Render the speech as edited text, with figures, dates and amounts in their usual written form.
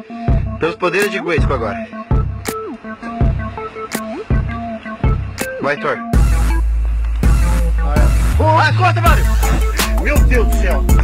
Pelos poderes de Grayskull agora. Vai, Thor. Ah, corta, Mário! Meu Deus do céu!